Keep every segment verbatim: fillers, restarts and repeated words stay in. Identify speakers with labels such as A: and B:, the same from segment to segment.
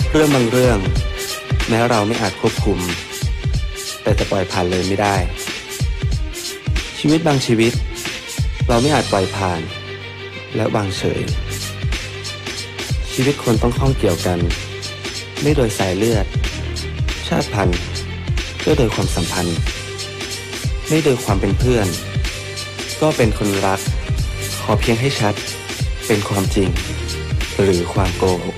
A: เรื่องบางเรื่องแม้เราไม่อาจควบคุมแต่จะปล่อยผ่านเลยไม่ได้ชีวิตบางชีวิตเราไม่อาจปล่อยผ่านและวางเฉยชีวิตคนต้องข้องเกี่ยวกันไม่โดยสายเลือดชาติพันธุ์ก็โดยความสัมพันธ์ไม่โดยความเป็นเพื่อนก็เป็นคนรักขอเพียงให้ชัดเป็นความจริงหรือความโกหก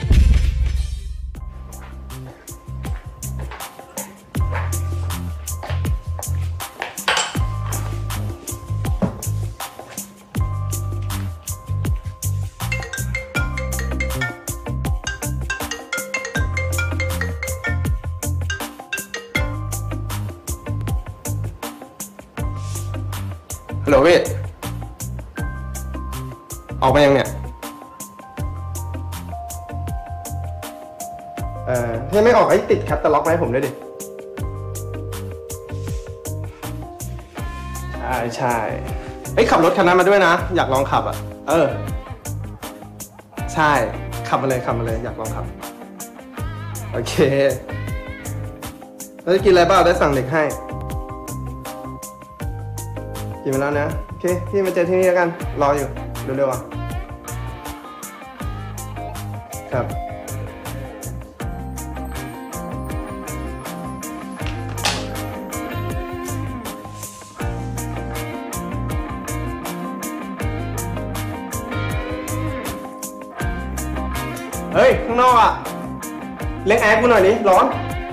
B: ฮัลโหลพี่ออกไปยังเนี่ยเอ่อถ้าไม่ออกไอ้ติดแคปตาล็อกมาให้ผมด้วยดิใช่ใช่ไอ้ขับรถคันนั้นมาด้วยนะอยากลองขับอ่ะเออใช่ขับมาเลยขับมาเลยอยากลองขับโอเคแล้วจะกินอะไรบ้างได้สั่งเด็กให้กินไปแล้วนะโอเคพี่มาเจอที่นี่แล้วกันรออยู่เร็วๆอ่ะครับเฮ้ยข้างนอกอ่ะเล็กแอร์กูหน่อยดิร้อน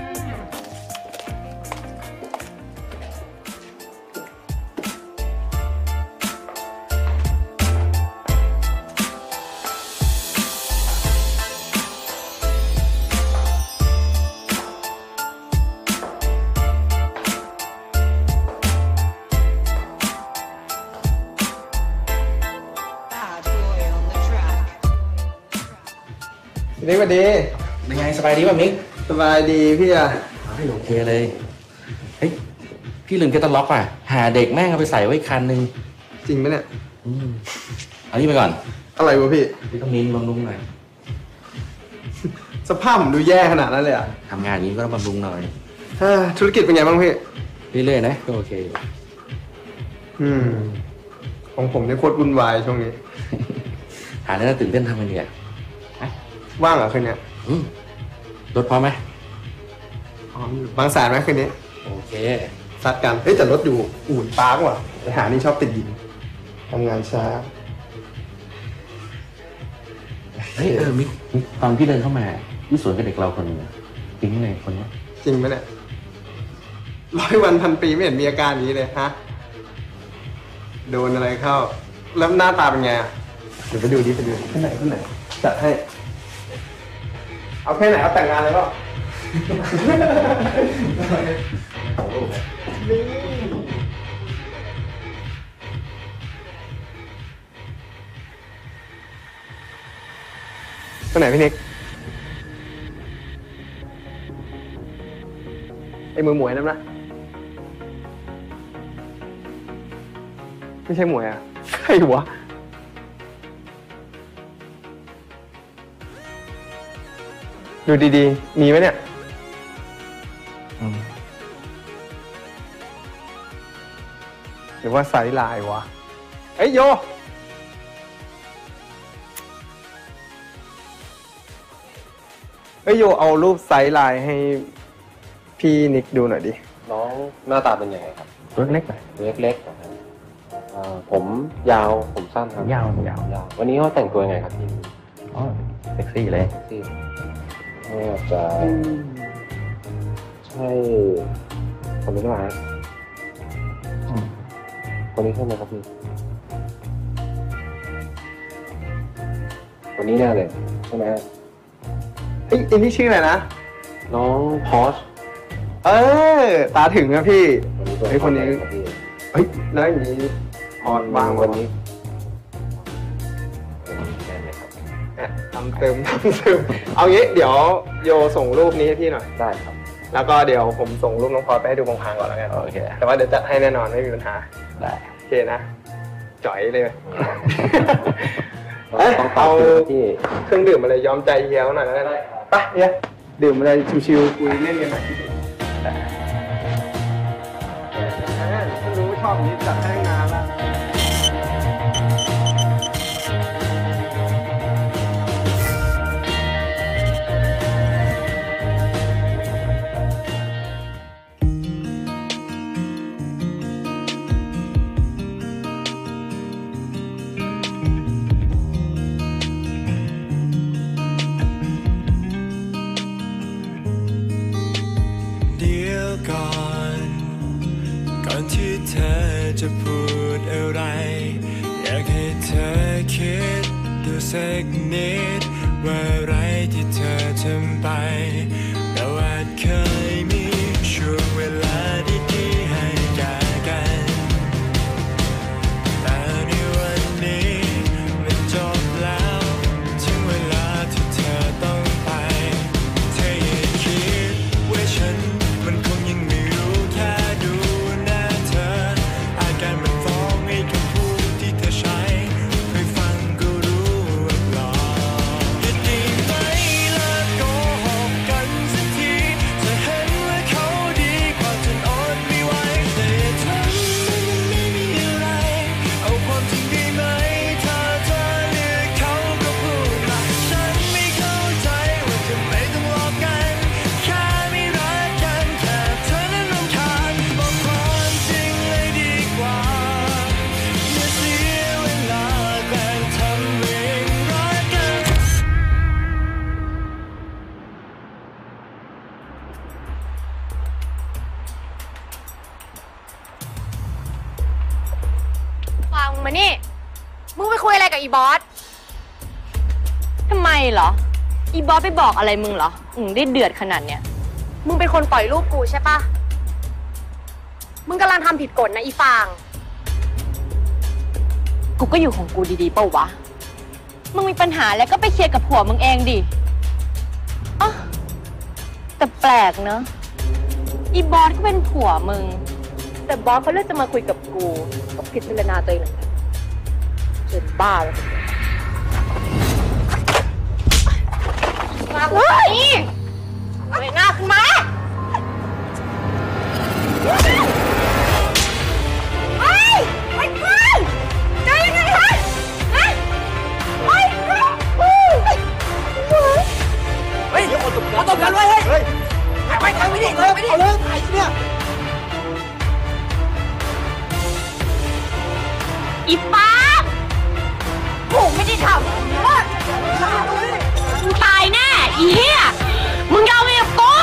B: นี่สวัสดี
C: ยังไงสบายดีป่ะมิก
B: สบายดีพี่อะ
C: ไม่โอเคเลยเฮ้ยพี่ลืมแคตตาล็อกอ่ะหาเด็กแม่งเอาไปใส่ไว้คันนึง
B: จริงไหมเนี่ย
C: อืมเอานี่ไปก่อน
B: อะไรวะพี่
C: วิตามินบำรุงหน่อย
B: สภาพผมดูแย่ขนาดนั้นเลยอ่ะ
C: ทำงานอย่างนี้ก็ต้องบำรุงหน่อย
B: ธุรกิจเป็นไงบ้างพี่
C: เรื่อยๆนะก็โอเค
B: อืมของผมเนี่ยโคตรวุ่นวายช่วงนี้
C: หาเนื้อตื่นเต้นทำมันเนี่ย
B: ว่างเหรอคืนนี้
C: รถพร้อมไหม
B: บางแสนไหมคืนนี้
C: โอเค
B: ซัดกันเฮ้ยแต่รถอยู่อู่ปาร์กว่ะไปหานี่ชอบติดดินทำงานช้า
C: เฮ้ยเออมิกตอนพี่เดินเข้ามาพี่สวนกับเด็กเราคนนึงปิ๊งเลยคนนี้
B: จริงไหมเนี่ยร้อยวันพันปีไม่เห็นมีอาการนี้เลยฮะโดนอะไรเข้าแล้วหน้าตาเป็นไงเดี๋ยวไปดูดิไปดูที่ไหนที่ไหนจัดให้เอาแค่ไหนเอาแต่งงานเลยก็ตัวไหนพี่นิกไอ้มือหมวยนั่นนะไม่ใช่หมวยอ่ะใครวะดูดีๆมีไหมเนี่ยหรือว่าไซส์ลายวะเอ้ยโยเอ้ยโยเอารูปไซส์ลายให้พี่นิกดูหน่อยดิ
D: น้องหน้าตาเป็นยังไงครับ
C: ตัวเล็กหน่อย
D: เล็กๆผมยาวผมสั้นครับ
C: ยาวยาวยาว
D: วันนี้เขาแต่งตัวยังไงครับพี่
C: อ๋อเซ็กซี่เลย
D: เซ็กซี่น่าจะใช่คนนี้หรือเปล่าคนนี้ใช่ไหมครับพี่คนนี้แน่เลยใช่ไหม
B: เอ้ยอันนี้ชื่ออะไรนะ
D: น้องพอช
B: เออตาถึงนะพี่ไอ้คนนี้เฮ้ยแล้วอย่างนี้พอชวางวันนี้ทำเติมทำเติมเอางี้เดี๋ยวโยส่งรูปนี้ให้พี่หน่อย
D: ได้ครับ
B: แล้วก็เดี๋ยวผมส่งรูปน้องพอไปให้ดูพังๆก่อนแล้วกัน
C: โอเค
B: แต่ว่าเดี๋ยวจัดให้แน่นอนไม่มีปัญหา
C: ได้
B: โอเคนะจ่อยเลยเอาเครื่องดื่มอะไรยอมใจเฮียหน่อยแล้วกันไปเฮียดื่มอะไรชิวๆคุยเล่นกันหน่อยถ้ารู้ชอบนี้จัดให้งานละ
E: ที่เธอจะพูดอะไรอยากให้เธอคิดดูสักนิดว่าอะไรที่เธอทำไปเราอาจเคยมีช่วงเวลาดีๆให้แก่กันแต่ในวันนี้มันจบแล้วถึงเวลาที่เธอต้องไปเธออย่าคิดว่าฉันมันคงยังไม่รู้แค่ดูการมันฟ้องให้คำพูดที่เธอใช้เคยฟังก็รู้ว่าปลอมจะดีไหมเลิกโกหกกันสักทีจะเห็นว่าเขาดีกว่าจนอดไม่ไหวแต่ทำมันไม่มีอะไรเอาความจริงได้ไหมถ้าเธอเลือกเขาก็พูดมาฉันไม่เข้าใจว่าทำไมต้องหลอกกันแค่ไม่รักกันแค่เธอนั้นรำคาญบอกความจริงเลยดีกว่าอย่าเสียเวลาแกล้งทำเองรักกัน
F: ฟังมานี่มึงไปคุยอะไรกับอีบอสทำไมเหรออีบอสไปบอกอะไรมึงเหรอมึงได้เดือดขนาดเนี้ยมึงเป็นคนปล่อยรูปกูใช่ปะมึงกำลังทำผิดกฎนะอีฟางกูก็อยู่ของกูดีๆเปล่าวะมึงมีปัญหาแล้วก็ไปเคลียร์กับผัวมึงเองดิอ๋อแต่แปลกเนอะอีบอสก็เป็นผัวมึงแต่บอสเขาเลือกจะมาคุยกับกูก็พิจารณาตัวเองหน่อยจนบ้าเลยมาเฮ้ยเฮ้ยหน้าขึ้นมาเฮ้ยไปไปจะยังไงฮะฮะไปไปเฮ้ยเฮ้ยเดี๋ยวเอาตบกันเอาตบกันไว้เฮ้ยไปทางไม่ดีเลยไม่ดีเลยไอ้เนี่ยอีฟ้ากูไม่ได้ทำมึงตายแน่อีเหี้ยมึงยอมไปกับกู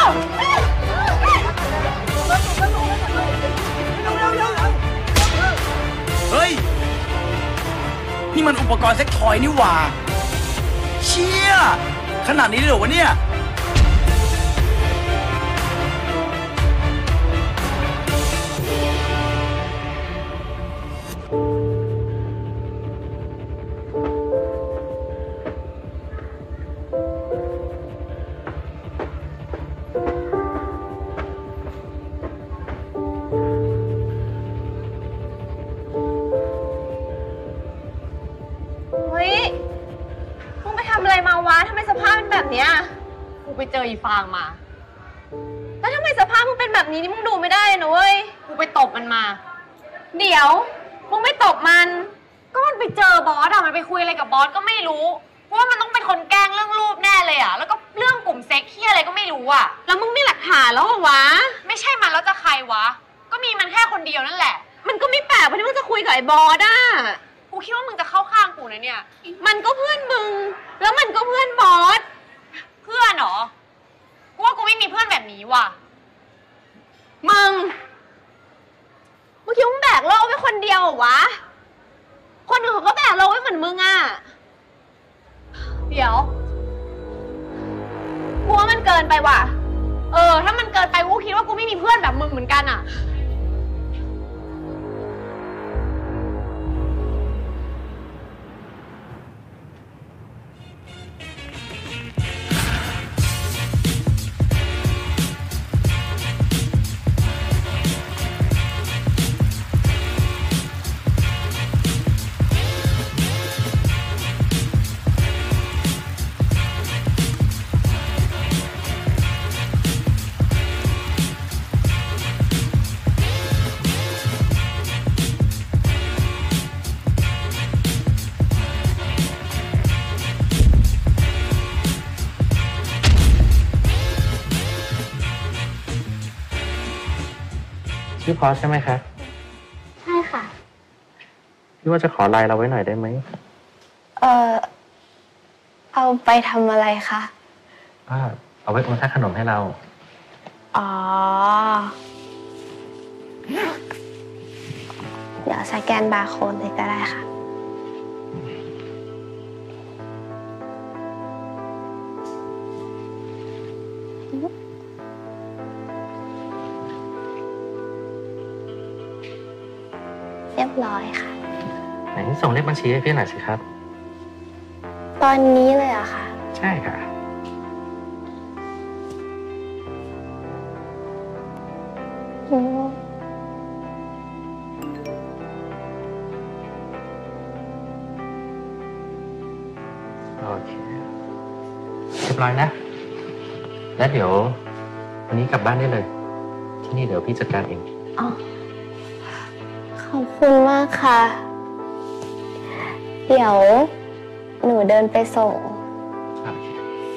G: เฮ้ยนี่มันอุปกรณ์เซ็กทอยนี่หว่าเชี่ยขนาดนี้เลยเหรอวะเนี่ย
F: ไปเจออีฟางมาแล้วทำไมสภาพมึงเป็นแบบนี้นี่มึงดูไม่ได้นะเว้ยกูไปตบมันมาเดี๋ยวมึงไม่ตบมันก็มันไปเจอบอสอะมันไปคุยอะไรกับบอสก็ไม่รู้เพราะว่ามันต้องเป็นคนแกล้งเรื่องรูปแน่เลยอะแล้วก็เรื่องกลุ่มเซ็กที่อะไรก็ไม่รู้อะแล้วมึงมีหลักฐานแล้วเหรอวะไม่ใช่มันแล้วจะใครวะก็มีมันแค่คนเดียวนั่นแหละมันก็ไม่แปลกเพราะที่มึงจะคุยกับไอ้บอสอะกูคิดว่ามึงจะเข้าข้างกูนะเนี่ยมันก็เพื่อนมึงแล้วมันก็เพื่อนบอสเพื่อนเหรอกูว่ากูไม่มีเพื่อนแบบนี้ว่ะมึงมึงคิดว่ามึงแบกโลกไว้คนเดียวเหรอวะคนอื่นเขาก็แบกโลกไว้เหมือนมึงอ่ะเดี๋ยวกูว่ามันเกินไปว่ะเออถ้ามันเกินไปกูคิดว่ากูไม่มีเพื่อนแบบมึงเหมือนกันอ่ะ
C: ชื่อพอสใช่ไหมครับ
F: ใช่ค่ะ
C: พี่ว่าจะขอไลน์เราไว้หน่อยได้ไหม
F: เออเอาไปทำอะไรคะ
C: อ่าเอาไว้โอนค่าขนมให้เรา
F: อ๋อ เดี๋ยวสแกนบาร์โค้ดเลยก็ได้ค่ะ เรียบร้อยค่ะ
C: ไหนส่งเลขบัญชีให้พี่หน่อยสิครับ
F: ตอนนี้เลยเหรอะค่ะ
C: ใช่ค่ะ
F: อืม
C: โอเค เรียบร้อยนะ แล้วเดี๋ยววันนี้กลับบ้านได้เลย ที่นี่เดี๋ยวพี่จัดการเอง
F: อ๋อ ขอบคุณมากค่ะ เดี๋ยวหนูเดินไปส่ง
C: โอเค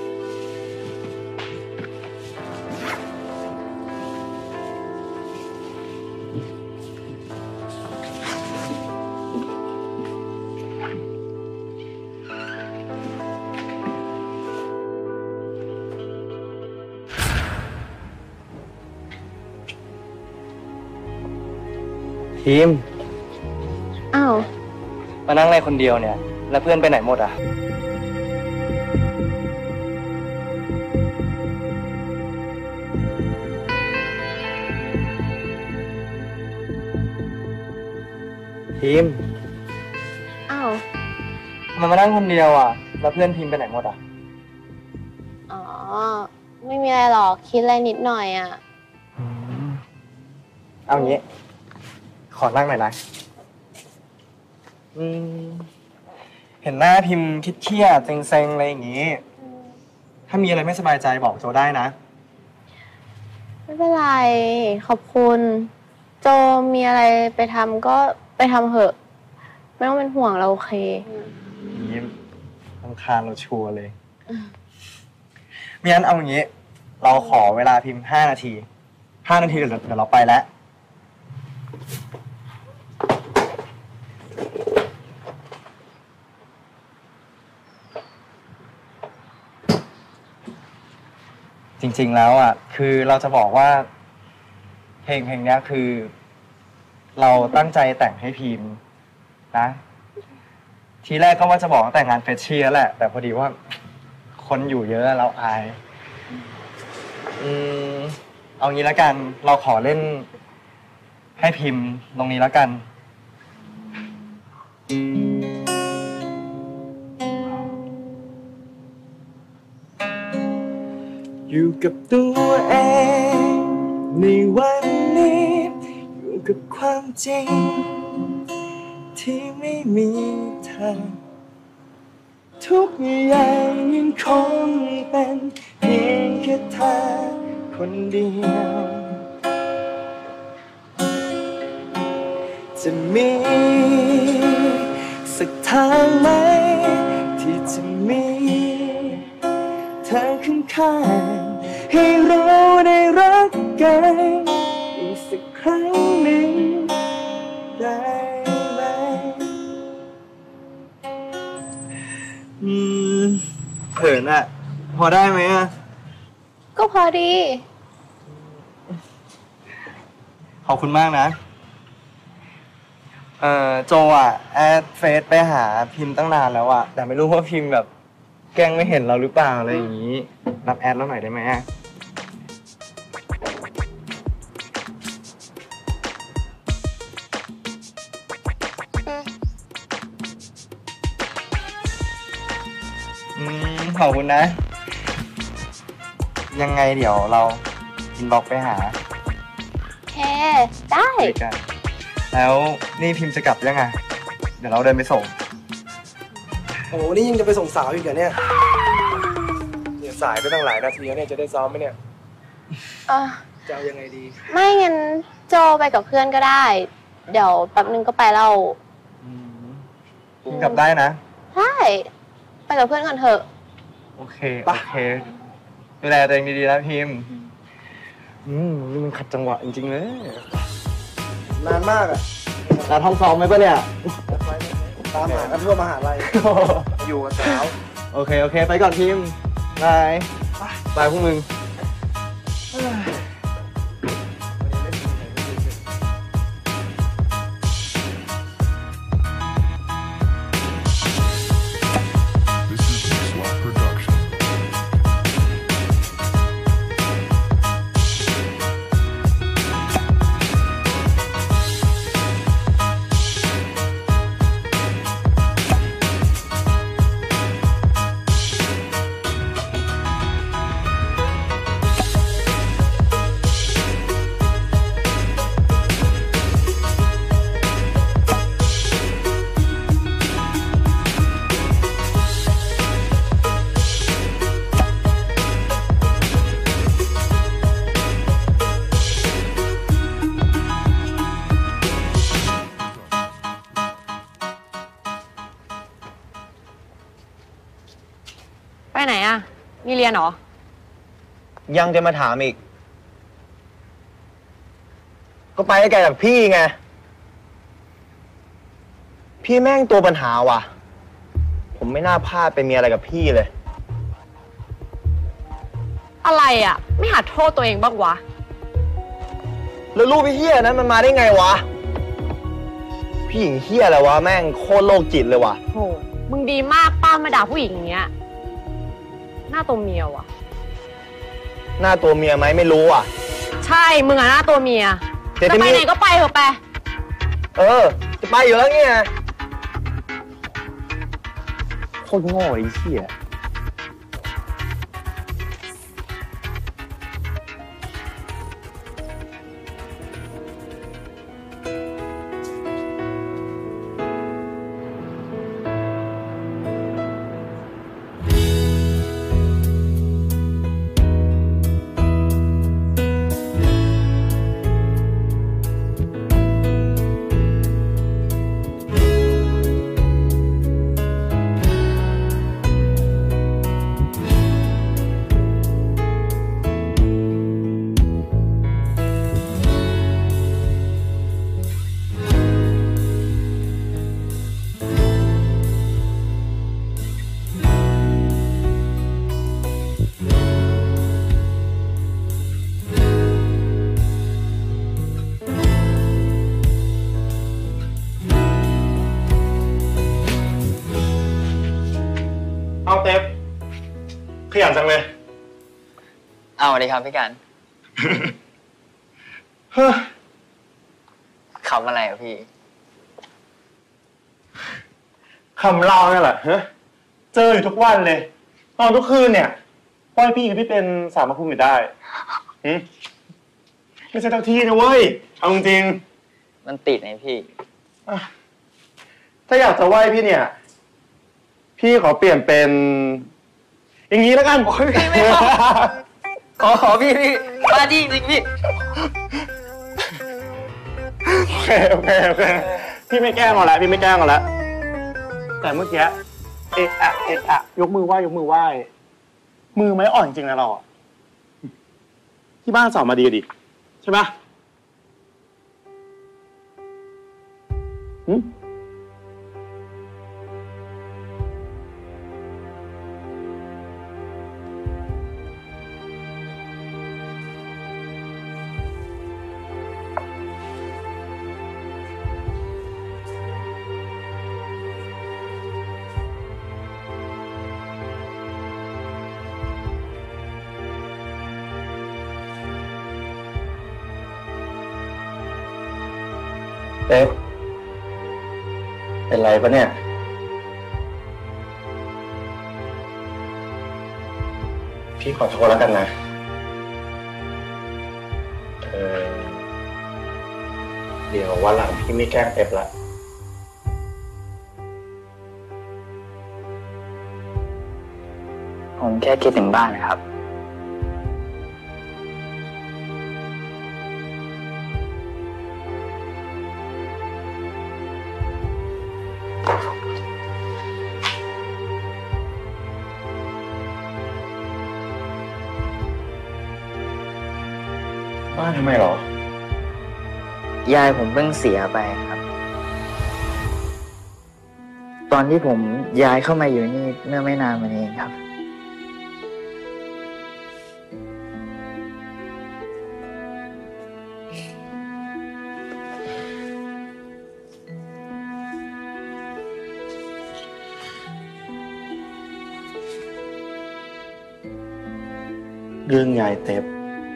B: ทีม
F: อ้าว
B: มานั่งอะไรคนเดียวเนี่ย แล้วเพื่อนไปไหนหมดอ่ะ ทีม
F: อ้าว
B: มันมานั่งคนเดียวอ่ะ แล้วเพื่อนทีมไปไหนหมดอ่ะ
F: อ๋อ ไม่มีอะไรหรอก คิดอะไรนิดหน่อยอ่ะ
B: เอางี้ ขอนั่งหน่อยนะอืมเห็นหน้าพิมพ์คิดเครียดเซ็งๆอะไรอย่างงี้ ถ้ามีอะไรไม่สบายใจบอกโจได้นะ
F: ไม่เป็นไร ขอบคุณ โจมีอะไรไปทำก็ไปทำเถอะ ไม่ต้องเป็นห่วงเราโอเค
B: ยิ้มรำคาญเราชัวร์เลยไม่งั้นเอาอย่างงี้ เราขอเวลาพิมพ์ห้านาที ห้านาทีเดี๋ยวเดี๋ยวเราไปแล้ว จริงๆแล้วอ่ะ คือเราจะบอกว่า เพลงเพลงนี้คือ เราตั้งใจแต่งให้พิมพ์นะ ทีแรกก็ว่าจะบอกแต่งงานเฟชชี่แล้วแหละ แต่พอดีว่า คนอยู่เยอะเราอาย อืม เอางี้แล้วกัน เราขอเล่น ให้พิมพ์ตรงนี้แล้วกัน อยู่กับตัวเองในวันนี้ อยู่กับความจริง ที่ไม่มีเธอ ทุกอย่างยังคงเป็นเพียงแค่เธอคนเดียว จะมีสักทางไหมที่จะมีเธอข้างๆให้เราได้รักกันอีกสักครั้งหนึ่งได้ไหมอืมเขินอะพอได้ไหมอะ
F: ก็พอดี
B: ขอบคุณมากนะ เอ่อโจอ่ะแอดเฟซไปหาพิมพ์ตั้งนานแล้วอ่ะ แต่ไม่รู้ว่าพิมพ์แบบ แกล้งไม่เห็นเราหรือเปล่าอะไรอย่างนี้ รับแอดเราหน่อยได้ไหมอะอืมขอบคุณนะ ยังไงเดี๋ยวเราอินบ็อกซ์ไปหา
F: โอเค ได้
B: คุยกัน แล้วนี่พิมพ์จะกลับยังไง เดี๋ยวเราเดินไปส่ง
H: โอ้โหนี่ยังจะไปส่งสาวอีกเหรอเนี่ยเนี่ยสายไปตั้งหลายนาทีแล้วเนี่ยจะได้ซ้อมไหมเนี่ย
F: เออ
H: จะเอายังไงดี
F: ไม่งั้นโจไปกับเพื่อนก็ได้ เดี๋ยวแป๊บนึงก็ไปแล้ว
B: กลับได้นะ
F: ใช่ ไปกับเพื่อนก่อนเถอะ
B: โอเค โอเค ดูแลตัวเองดีๆนะพิมพ์ อืม นี่มันขัดจังหวะจริงๆเลย
H: นานมากอ่ะ
B: นัดห้องซ้อมไหมปะเนี่ย
H: นัดไว้ตามหากันทั่วมหาลัยอยู่กับสาว
B: โอเค โอเค ไปก่อนทีมบายบายพวกมึง
F: ไปไหนอะมีเรียนเหรอ
B: ยังจะมาถามอีก ก็ไปให้ไกลจากพี่ไง พี่แม่งตัวปัญหาว่ะ ผมไม่น่าพลาดไปมีอะไรกับพี่เลย
F: อะไรอะไม่หาโทษตัวเองบ้างวะ
B: แล้วรูปพี่เฮียนั้นมันมาได้ไงวะ พี่หญิงเฮียอะไรวะแม่งโคตรโรคจิตเลยว่ะ
F: โห มึงดีมากป้ามาด่าผู้หญิงอย่างเงี้ย หน้าตัวเมียว่ะ
B: หน้าตัวเมียไหมไม่รู้อ่ะ
F: ใช่ มึงอะหน้าตัวเมีย
B: เดี๋ยว
F: จะ
B: จะ
F: ไป
B: มี
F: ไหนก็ไปเถอะไป
B: เออ จะไปอยู่แล้วไงโคตรโง่ไอ้เหี้ย
I: เอาเต็ปขยันจังเลย
J: เอาสวัสดีครับพี่การ
I: เฮ้อ
J: ขำอะไรอ่ะพี่
I: คำเล่าเนี่ยแหละเฮ้ยเจออยู่ทุกวันเลยนอนทุกคืนเนี่ยปล่อยพี่กับพี่เป็นสามภูมิอยู่ได้หึไม่ใช่เจ้าที่นะเว้ยเอาจริง
J: มันติดไงพี่
I: ๆอ่ะถ้าอยากจะไหว้พี่เนี่ย พี่ขอเปลี่ยนเป็น อย่างนี้แล้วกันโอ้ยพี่ไม่เอา
J: ขอขอพี่พี่มาดีจริงพี่
I: โอเคโอเคโอเคพี่ไม่แกล้งเอาละพี่ไม่แกล้งเอาละแต่เมื่อกี้เอะอะเอะอะยกมือไหว้ยกมือไหว้มือไม้อ่อนจริงนะเราอ่ะที่บ้านสอนมาดีดิใช่ปะหืมเอ๊ะเป็นไรปะเนี่ยพี่ขอโทษแล้วกันนะเออเดี๋ยววันหลังพี่ไม่แกล้งเอฟละ
J: ผมแค่คิดถึงบ้านนะครับ
I: บ้านทำไมหรอ
J: ยายผมเพิ่งเสียไปครับ ตอนที่ผมย้ายเข้ามาอยู่นี่เมื่อไม่นานมานี้ครับ
I: เรื่องยายเต็บ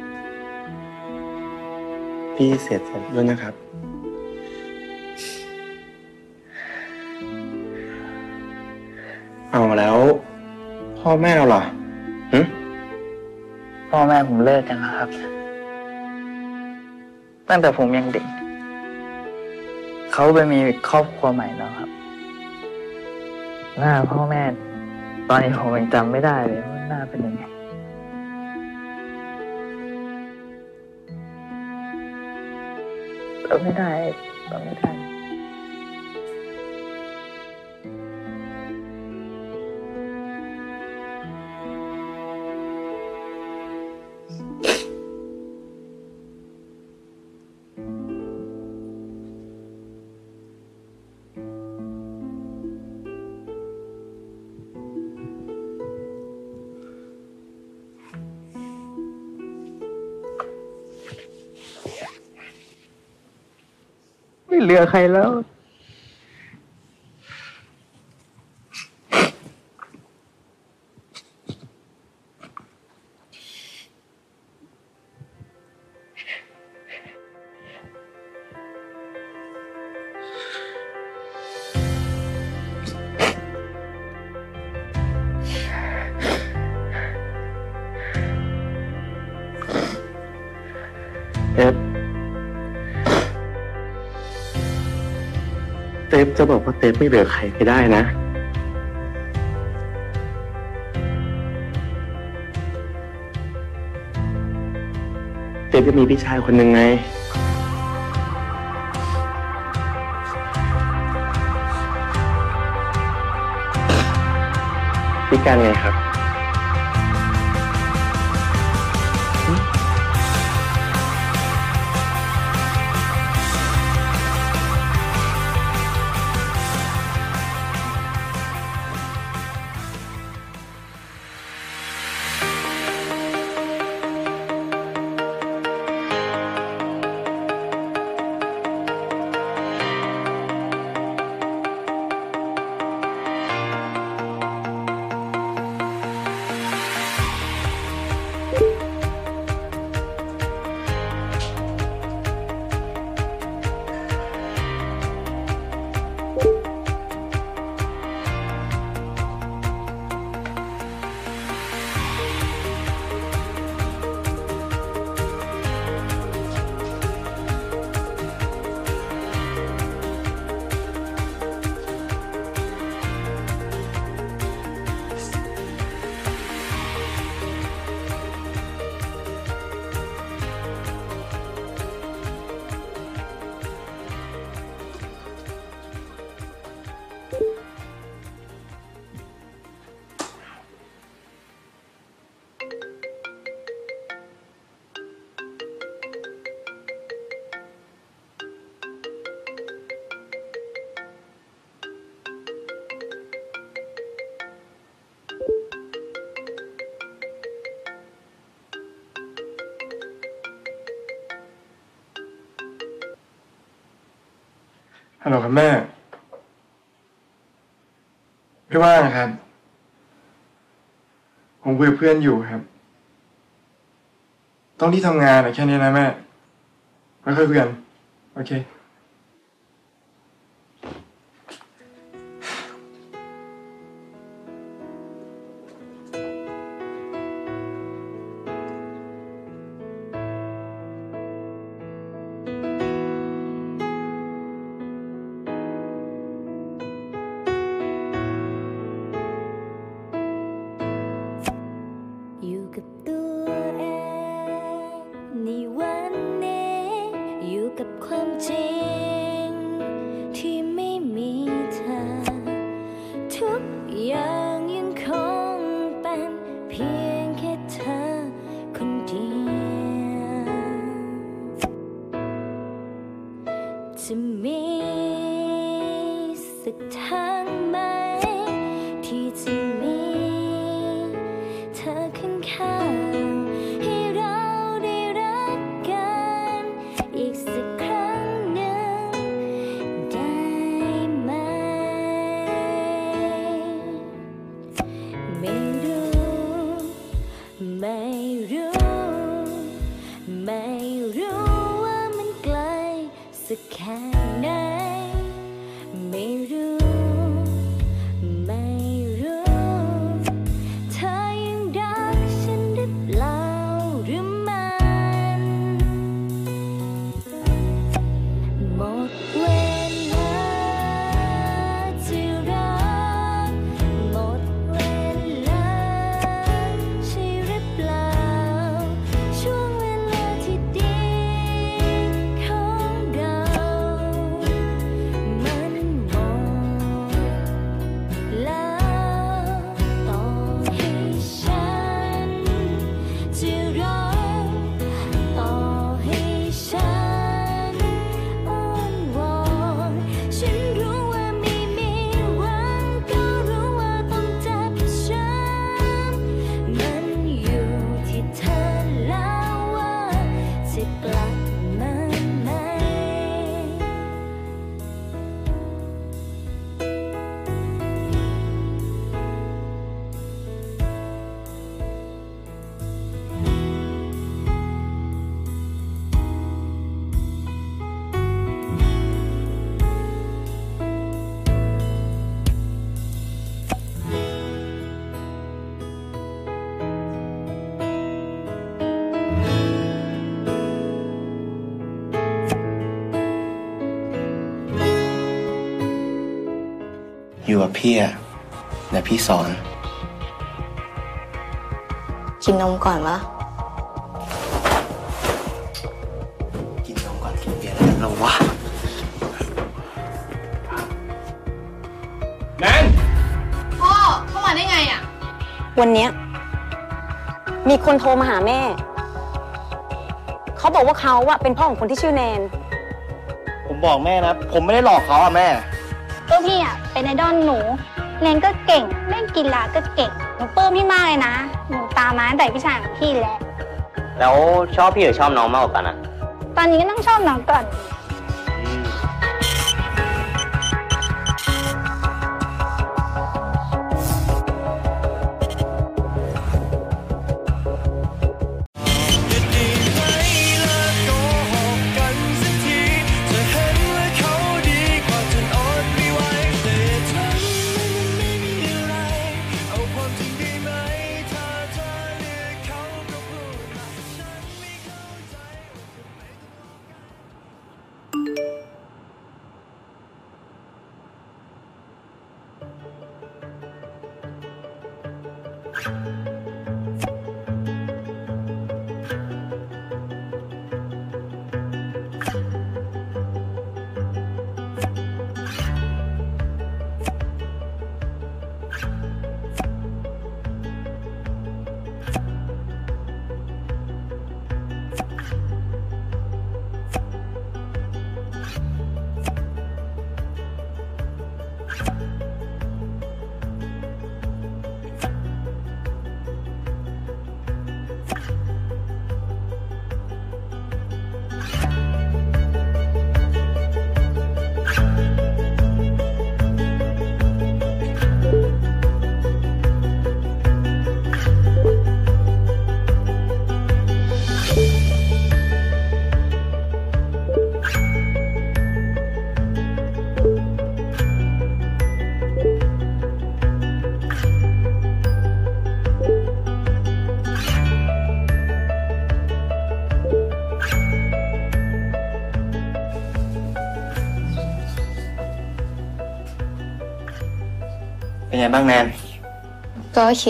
I: พี่เสียใจด้วยนะครับเอาแล้วพ่อแม่เราล่ะหึ
J: พ่อแม่ผมเลิกกันแล้วครับ ตั้งแต่ผมยังเด็ก เขาไปมีครอบครัวใหม่แล้วครับ หน้าพ่อแม่ ตอนนี้ผมยังจำไม่ได้เลยว่าหน้าเป็นยังไงจำไม่ได้จำไม่ได้ ไม่เหลือใครแล้ว
I: เอฟเต็บจะบอกว่าเต็บไม่เหลือใครไม่ได้นะเต็บจะมีพี่ชายคนหนึ่งไงพี่การไงครับฮัลโหลครับแม่ไม่ว่างครับผมคุยกับเพื่อนอยู่ครับ ต้องที่ทำงานนะแค่นี้นะแม่ไม่ค่อยคุยกันโอเค
K: อยู่กับตัวเองในวันนี้อยู่กับความจริงที่ไม่มีเธอทุกอย่างยังคงเป็นเพียงแค่เธอคนเดียวรู้ไม่รู้ว่ามันไกลสักแค่ไหนไม่รู้ไม่รู้เธอยังรักฉันหรือเปล่าหรือมันหมดเวลาที่รักหมดเวลาใช่หรือเปล่าช่วงเวลาที่ดีของเรามันหมดแล้วต่อให้ฉันจะรักต่อให้ฉันอ้อนวอนฉันรู้ว่าไม่มีวันก็รู้ว่าต้องเจ็บช้ำมันอยู่ที่เธอแล้วว่าจะกลับมาไหม
L: อยู่กับพี่อะเดี๋ยวพี่สอน
M: กินนมก่อนวะ
L: กินนมก่อนกินเบียร์แล้วกันเราวะ
I: แนน
F: พ่อเข้ามาได้ไงอ่ะ
M: วันเนี้ยมีคนโทรมาหาแม่ เขาบอกว่าเขาอะเป็นพ่อของคนที่ชื่อแนน
I: ผมบอกแม่นะ ผมไม่ได้หลอกเขาอะแม่
N: ก็พี่อ่ะเป็นไอดอลหนูเรียนก็เก่งเล่นกีฬาก็เก่งหนูปลื้มพี่มากเลยนะหนูตามมาตั้งแต่พี่ชายของพี่แหละ
O: แล้วชอบพี่หรือชอบน้องมากกว่ากันอะ
N: ตอนนี้ก็ต้องชอบน้องก่อน
L: เป็นไงบ้างแนน
M: ก็โอเค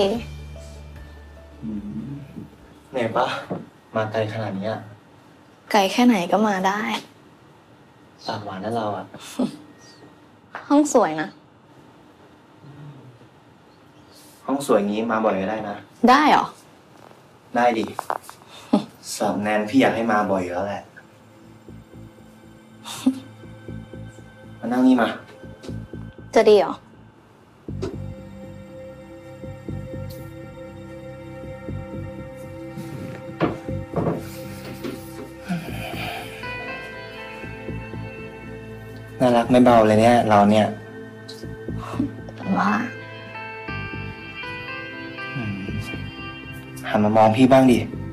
L: เหนื่อยปะมาไกลขนาดนี้อะ
M: ไกลแค่ไหนก็มาได้
L: ปากหวานนะเราอะ
M: ห้องสวยนะ
L: ห้องสวยงี้มาบ่อยก็ได้นะ
M: ได้เหรอ
L: ได้ดิ สอบแนนพี่อยากให้มาบ่อยอยู่แล้วแหละ มานั่งนี่มา
M: จะดีเหรอ
L: น่ารักไม่เบาเลยเนี่ย เราเนี่ย
M: ว่า
L: หันมามองพี่บ้างดิ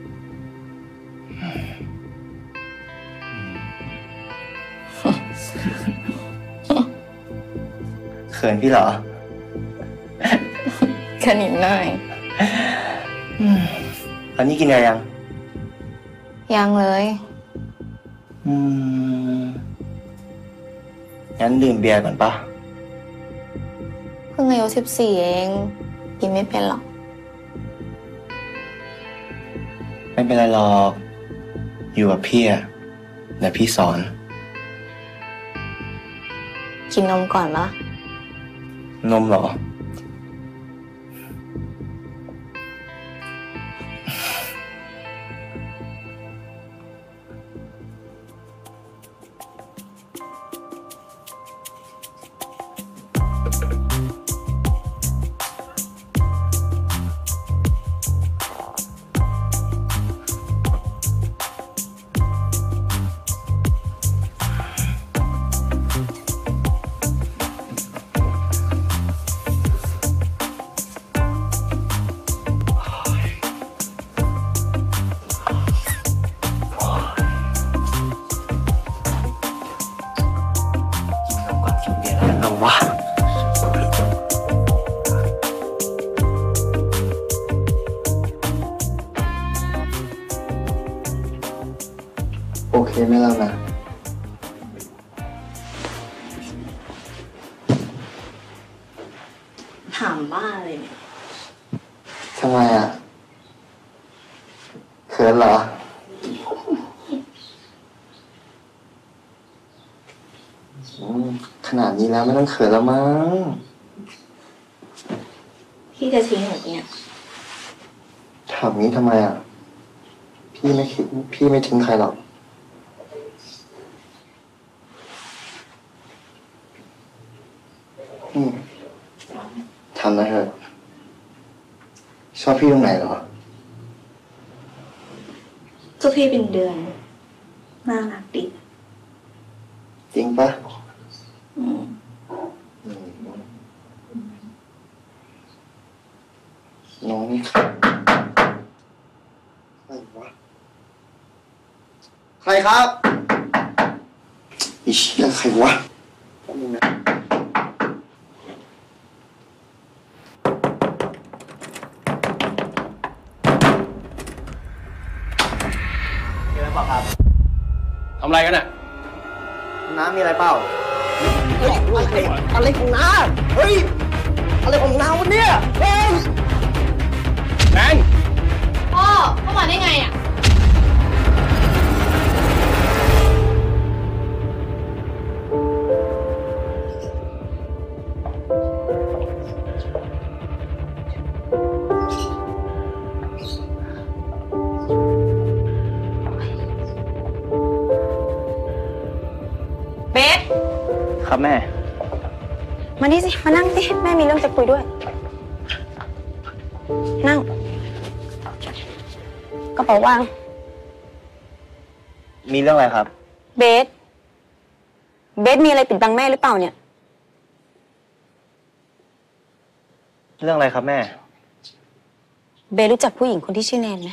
L: ขินพี่เหรอ
M: ขนิดหน่อย
L: ตอนนี้กินอะไรยัง
M: ยังเลย
L: อืมงั้นดื่มเบียร์ก่อนปะ
M: เพิ่งอายุสิบสี่เองกินไม่เป็นหรอก
L: ไม่เป็นไรหรอก อยู่กับพี่อะเดี๋ยวพี่สอน
M: กินนมก่อนปะ
L: นมเหรอ เอาวะโอเคไหมล่ะนะ
M: ถามบ้าเลยเนี่ย
L: ทำไมอ่ะเขินเหรอขนาดนี้แล้วไม่ต้องเขินแล้วมั้ง
M: พี่จะทิ้งหนูเนี่ย
L: ถามนี้ทำไมอ่ะ พี่ไม่คิดพี่ไม่ทิ้งใครหรอกอืมทำนะเถอะชอบพี่ตรงไหนเหรอ
M: ก็พี่เป็นเดือนน่ารักดี
L: จริงปะ
M: อืม
L: น้องนี่ใครวะใครครับอีเชี่ยใครวะแป๊บนึงนะมีอะไรเปล่าครับ
B: ทำอะไรกันน่ะ
L: น้ำมีอะไรเปล่า
B: เฮ้ยอะไรอะไรของน้าเฮ้ย อะไรของน้าวะเนี่ยเฮ้ยแมน
F: พ่อเข้ามาได้ไงอ่ะ
M: เบส
L: ครับแม่
M: มานี่สิ มานั่งสิ แม่มีเรื่องจะคุยด้วย นั่ง กระเป๋าวาง
L: มีเรื่องอะไรครับ
M: เบส เบสมีอะไรปิดบังแม่หรือเปล่าเนี่ย
L: เรื่องอะไรครับแม่
M: เบสรู้จักผู้หญิงคนที่ชื่อแนนไหม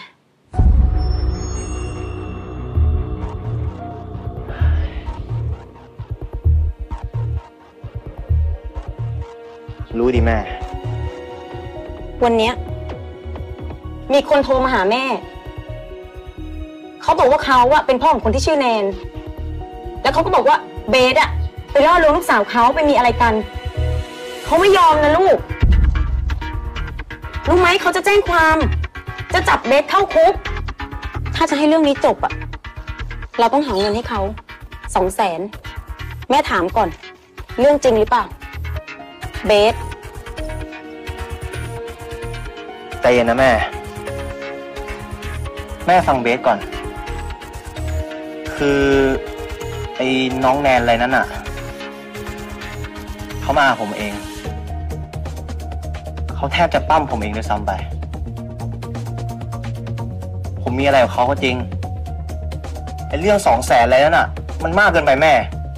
L: รู้ดิแม่
M: วันเนี้ยมีคนโทรมาหาแม่ เขาบอกว่าเขาอะเป็นพ่อของคนที่ชื่อแนน แล้วเขาก็บอกว่าเบสอะไปล่อลวงลูกสาวเขาไปมีอะไรกัน เขาไม่ยอมนะลูก รู้ไหมเขาจะแจ้งความ จะจับเบสเข้าคุก ถ้าจะให้เรื่องนี้จบอะเราต้องหาเงินให้เขาสองแสนแม่ถามก่อน เรื่องจริงหรือเปล่า เบส
L: ใจเย็นนะแม่ แม่ฟังเบสก่อน คือไอ้น้องแนนอะไรนั่นอ่ะ เขามาหาผมเอง เขาแทบจะปั้มผมเองด้วยซ้ำไป ผมมีอะไรกับเขาก็จริง ไอ้เรื่องสองแสนอะไรนั่นอ่ะ มันมากเกินไปแม่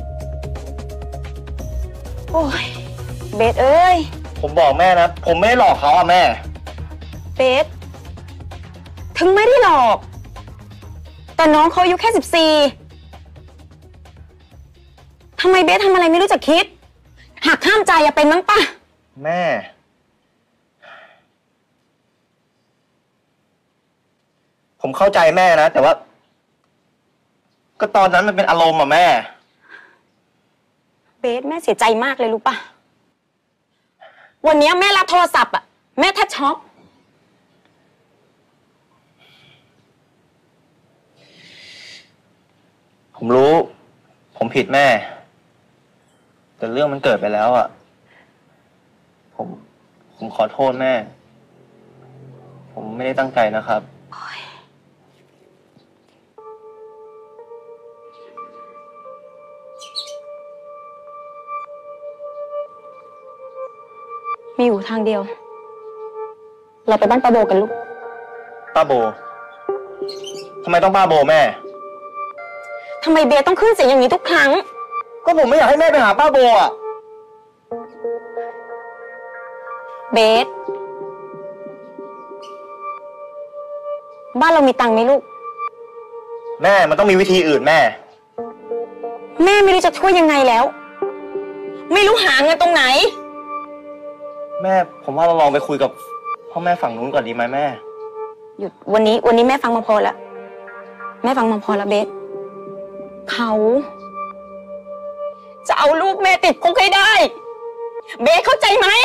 M: โอ้ย เบสเอ้ย
L: ผมบอกแม่นะ ผมไม่ได้หลอกเขาอ่ะแม่
M: เบส ถึงไม่ได้หลอก แต่น้องเขาอายุแค่สิบสี่ทำไมเบสทำอะไรไม่รู้จักคิด หหักห้ามใจอะเป็นมั้งปะ
L: แม่ ผมเข้าใจแม่นะแต่ว่า ก็ตอนนั้นมันเป็นอารมณ์อะแม่
M: เบสแม่เสียใจมากเลยรู้ปะวันนี้แม่รับโทรศัพท์อะแม่แทบช็อก
L: ผมรู้ ผมผิดแม่ แต่เรื่องมันเกิดไปแล้วอะผม ผมขอโทษแม่ ผมไม่ได้ตั้งใจนะครับ
M: มีอยู่ทางเดียว เราไปบ้านป้าโบกันลูก
L: ป้าโบทำไมต้องป้าโบแม่
M: ทำไมเบสต้องขึ้นเสียงอย่างนี้ทุกครั้ง
L: ก็ผมไม่อยากให้แม่ไปหาป้าโบอ่ะ
M: เบสบ้านเรามีตังค์ไหมลูก
L: แม่มันต้องมีวิธีอื่นแม่
M: แม่ไม่รู้จะช่วยยังไงแล้วไม่รู้หาเงินตรงไหน
L: แม่ผมว่าเราลองไปคุยกับพ่อแม่ฝั่งนู้นก่อนดีไหมแม่
M: หยุดวันนี้วันนี้แม่ฟังมาพอแล้วแม่ฟังมาพอแล้วเบสเขาจะเอาลูกแม่ติดคุกให้ได้เบสเข้าใจไหม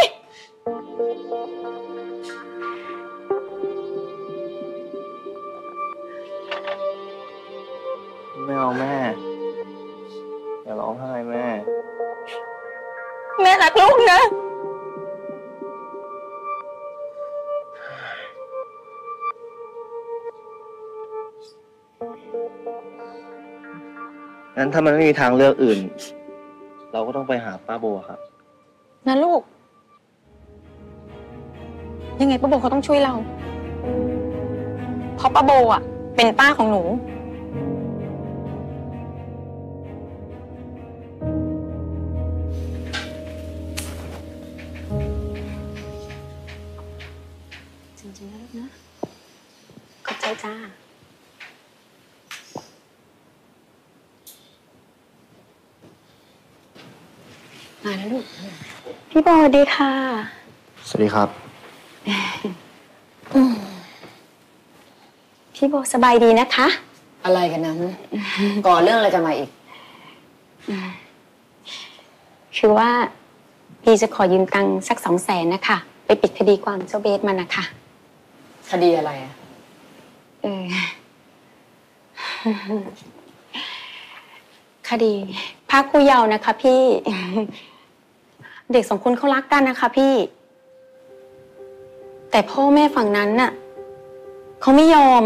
L: ไม่เอาแม่อย่าร้องไห้แม่
M: แม่รักลูกนะ
L: งั้นถ้ามันไม่มีทางเลือกอื่นเราก็ต้องไปหาป้าโบครับ
M: นะลูกยังไงป้าโบเขาต้องช่วยเราเพราะป้าโบอ่ะเป็นป้าของหนูจริงๆนะลูกนะขอบใจจ้ามาแล้วลูกพี่โบสวัสดีค่ะ
L: สวัสดีครับ
M: พี่โบสบายดีนะคะ
P: อะไรกันนั้นก่อเรื่องอะไรกันมาอีก
M: คือว่าพี่จะขอยืมตังค์สักสองแสนนะคะไปปิดคดีความเจ้าเบสมันนะคะ
P: คดีอะไรอ่ะ
M: เออคดีพรากผู้เยาว์นะคะพี่เด็กสองคนเขารักกันนะคะพี่แต่พ่อแม่ฝั่งนั้นน่ะเขาไม่ยอม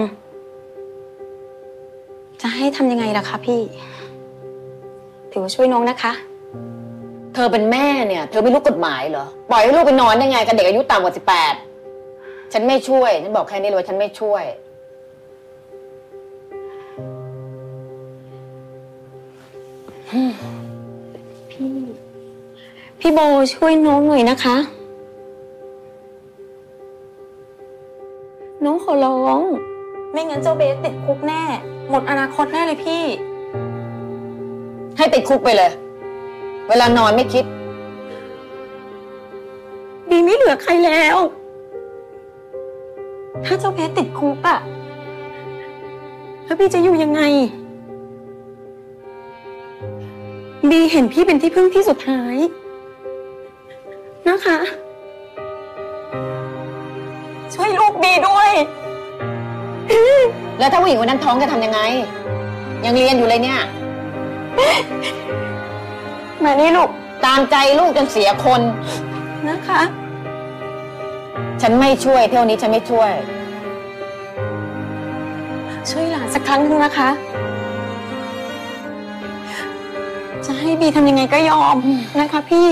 M: จะให้ทำยังไงล่ะคะพี่ถือว่าช่วยน้องนะคะ
P: เธอเป็นแม่เนี่ยเธอไม่รู้กฎหมายเหรอปล่อยให้ลูกไปนอนได้ไงกับเด็กอายุต่ำกว่าสิบแปดฉันไม่ช่วยฉันบอกแค่นี้เลยว่าฉันไม่ช่วย
M: พี่พี่โบช่วยน้องหน่อยนะคะน้องขอร้องไม่งั้นเจ้าเบสติดคุกแน่หมดอนาคตแน่เลยพี่
P: ให้ติดคุกไปเลยเวลานอนไม่คิด
M: บีไม่เหลือใครแล้วถ้าเจ้าเบสติดคุกอะแล้วพี่จะอยู่ยังไงบีเห็นพี่เป็นที่พึ่งที่สุดท้ายนะคะช่วยลูกบีด้วย
P: แล้วถ้าผู้หญิงคนนั้นท้องจะทำยังไงยังเรียนอยู่เลยเนี่ย
M: มานี่ลูก
P: ตามใจลูกจนเสียคน
M: นะคะ
P: ฉันไม่ช่วยเที่ยวนี้ฉันไม่ช่วย
M: ช่วยหลานสักครั้งนึงนะคะจะให้บีทำยังไงก็ยอมนะคะพี่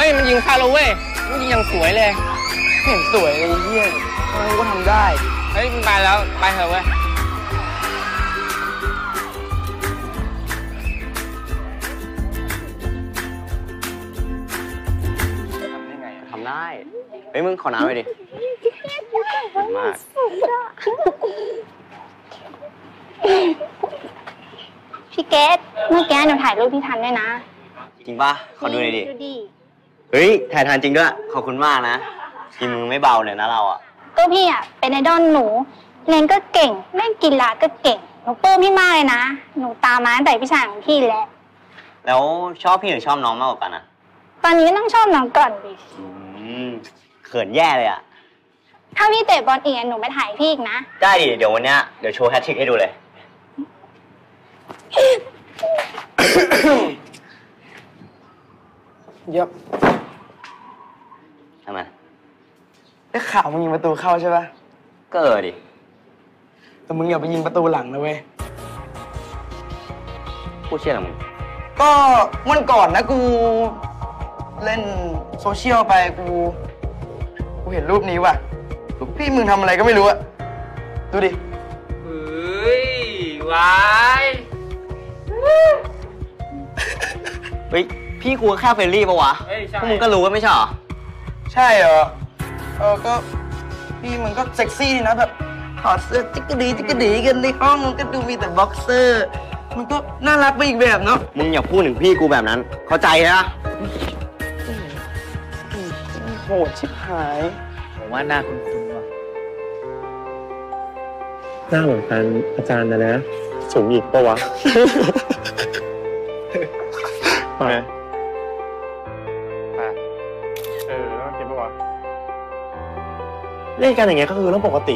C: ยมันยิงเข้าแล้วเว้ยมันยิงอย่างสวยเลยเห็นสวยเลยเฮียเราก็ทำได้เฮ้ยมันไปแล้วไปเถอะเว้ย
O: ทำได้เฮ้ยมึงขอน้ำไปดิมาก
N: พี่เกดเมื่อกี้หนูถ่ายรูปพี่ทันด้วยนะ
O: จริงป่ะขอดูหน่อยดิ
N: ดูดิ
O: เฮ้ยถ่ายทันจริงด้วยขอบคุณมากนะทีมึงไม่เบาเลยนะเราอ่ะ
N: ก็พี่อ่ะเป็นไอดอลหนูเรียนก็เก่งเล่นกีฬาก็เก่งหนูปลื้มพี่มากเลยนะหนูตามมาตั้งแต่พี่ชายของพี่แล้ว
O: แล้วชอบพี่หรือชอบน้องมากกว่ากันอ่ะ
N: ตอนนี้ก็ต้องชอบน้องก่อนดิ
O: อืมเขินแย่เลยอ่ะ
N: ถ้าพี่เตะบอลอีกหนูไปถ่ายพี่อีกนะ
O: ได้ดิเดี๋ยววันเนี้ยเดี๋ยวโชว์แฮตทริกให้ดูเลย
C: เยอะ
O: ทำไม
C: ได้ข่าวมึงยิงประตูเข้าใช่ปะ
O: ก็เออดิ
C: แต่มึงอย่าไปยิงประตูหลังนะเว้ย
O: พูดเชี่ยอะไรมึง
C: ก็วันก่อนนะกูเล่นโซเชียลไปกูกูเห็นรูปนี้ว่ะรูปพี่มึงทำอะไรก็ไม่รู้อะดูดิ
O: เฮ้ยวายเฮ้ยพี่กูแค่เฟรนลี่ปะวะพวกมึงก็รู้ว่าไม่ใช่หรอ
C: ใช่เหรอเออก็พี่มึงก็เซ็กซี่ดีนะแบบถอดเสื้อจิ๊กกะดีจิ๊กกะดีกันในห้องมันก็ดูมีแต่บ็อกเซอร์มันก็น่ารักไปอีกแบบเนาะ
O: มึงอย่าพูดถึงพี่กูแบบนั้น เข้าใจนะ
C: โหดชิบหายผมว่าหน้าคุณคุณว่ะ
I: หน้าเหมือนกันอาจารย์นะนะสูงอีกปะวะ ไปเออแล้วเก็บปะวะเล่นกันอย่างเงี้ยก็คือเรื่องปกติ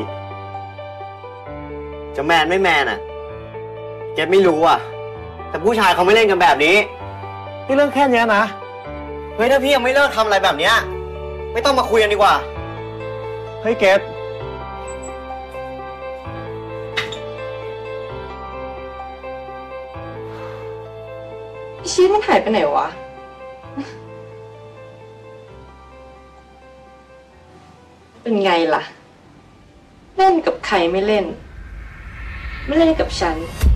O: จะแมนไม่แมนอ่ะเก็ตไม่รู้อ่ะ แต่ผู้ชายเขาไม่เล่นกันแบบนี้
I: นี่เรื่องแค่เนี้ยนะ
O: เฮ้ยถ้าพี่ยังไม่เลิกทำอะไรแบบเนี้ยไม่ต้องมาคุยกันดีกว่า
I: เฮ้ยเกต
Q: ชีสมันหายไปไหนวะ เป็นไงล่ะ เล่นกับใครไม่เล่น ไม่เล่นกับฉัน